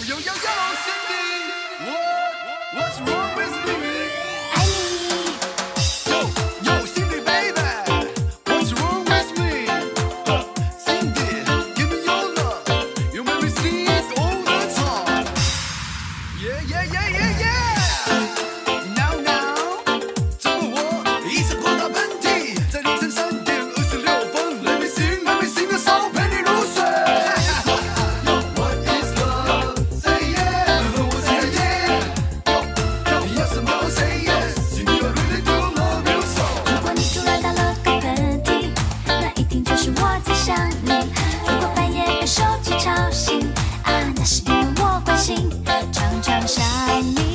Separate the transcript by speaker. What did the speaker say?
Speaker 1: What's wrong with me?
Speaker 2: 爱你。
Speaker 1: Yo, Cindy, baby, what's wrong with me? Cindy, give me your love. You make me sneeze all the time. Yeah, yeah, yeah, yeah, yeah. Now, now， 这个我一直狂打喷嚏，在凌晨3:26。Let me sing a song， 陪你入睡。Yo, what is love? Say yeah， 和我 say yeah。要什么 say yes？Cindy, I really do love you so。
Speaker 2: 如果你突然打了个喷嚏，那一定就是我在想你。如果半夜被手机吵醒，啊，那是因为我关心，常常想你。